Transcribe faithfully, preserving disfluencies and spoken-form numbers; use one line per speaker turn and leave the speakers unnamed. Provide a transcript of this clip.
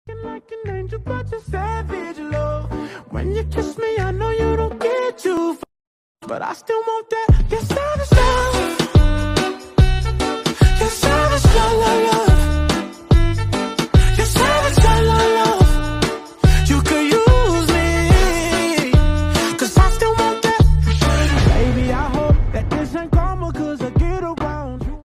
Like an angel, but you're savage, love. When you kiss me, I know you don't get too far, but I still want that. Yes, I